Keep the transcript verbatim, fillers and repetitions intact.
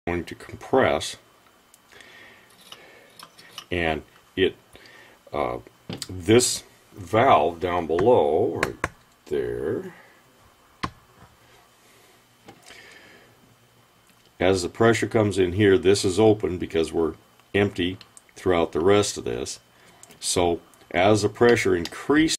going to compress, and it uh, this valve down below, right there, as the pressure comes in here, this is open because we're empty throughout the rest of this. So as the pressure increases,